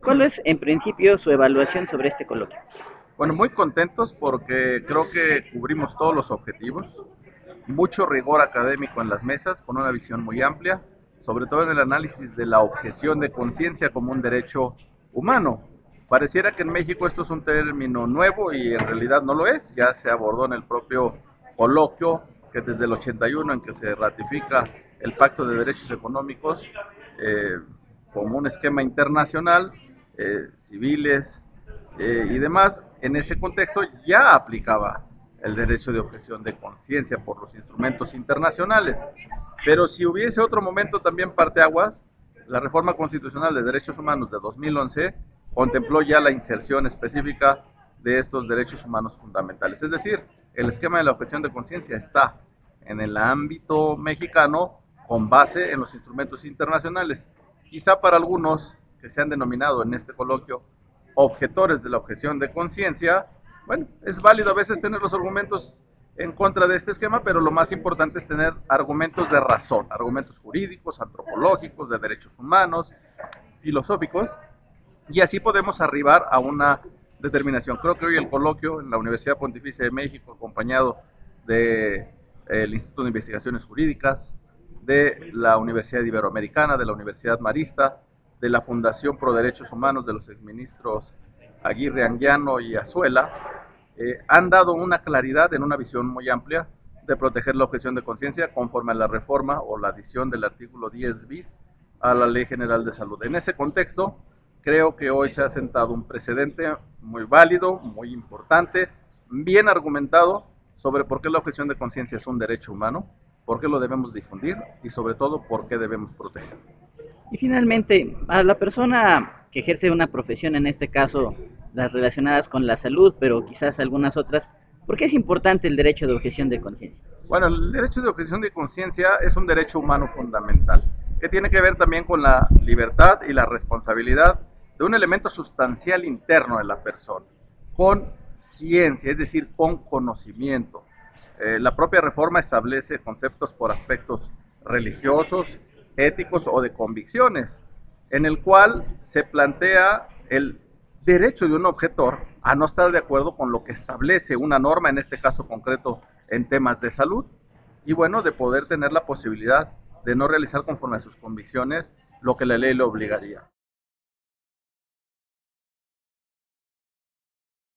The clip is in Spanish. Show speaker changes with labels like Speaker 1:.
Speaker 1: ¿Cuál es, en principio, su evaluación sobre este coloquio?
Speaker 2: Bueno, muy contentos porque creo que cubrimos todos los objetivos, mucho rigor académico en las mesas, con una visión muy amplia, sobre todo en el análisis de la objeción de conciencia como un derecho humano. Pareciera que en México esto es un término nuevo y en realidad no lo es, ya se abordó en el propio coloquio que desde el 81 en que se ratifica el Pacto de Derechos Económicos eh, como un esquema internacional, civiles, y demás, en ese contexto ya aplicaba el derecho de objeción de conciencia por los instrumentos internacionales. Pero si hubiese otro momento también parteaguas, la reforma constitucional de derechos humanos de 2011 contempló ya la inserción específica de estos derechos humanos fundamentales. Es decir, el esquema de la objeción de conciencia está en el ámbito mexicano con base en los instrumentos internacionales. Quizá para algunos que se han denominado en este coloquio objetores de la objeción de conciencia, bueno, es válido a veces tener los argumentos en contra de este esquema, pero lo más importante es tener argumentos de razón, argumentos jurídicos, antropológicos, de derechos humanos, filosóficos, y así podemos arribar a una determinación. Creo que hoy el coloquio en la Universidad Pontificia de México, acompañado del Instituto de Investigaciones Jurídicas, de la Universidad Iberoamericana, de la Universidad Marista, de la Fundación Pro Derechos Humanos de los exministros Aguirre, Anguiano y Azuela, han dado una claridad en una visión muy amplia de proteger la objeción de conciencia conforme a la reforma o la adición del artículo 10 bis a la Ley General de Salud. En ese contexto, creo que hoy se ha sentado un precedente muy válido, muy importante, bien argumentado sobre por qué la objeción de conciencia es un derecho humano, por qué lo debemos difundir y sobre todo por qué debemos proteger.
Speaker 1: Y finalmente, a la persona que ejerce una profesión, en este caso las relacionadas con la salud, pero quizás algunas otras, ¿por qué es importante el derecho de objeción de conciencia?
Speaker 2: Bueno, el derecho de objeción de conciencia es un derecho humano fundamental, que tiene que ver también con la libertad y la responsabilidad de un elemento sustancial interno de la persona, con ciencia, es decir, con conocimiento. La propia reforma establece conceptos por aspectos religiosos, éticos o de convicciones, en el cual se plantea el derecho de un objetor a no estar de acuerdo con lo que establece una norma, en este caso concreto en temas de salud, y bueno, de poder tener la posibilidad de no realizar conforme a sus convicciones lo que la ley le obligaría.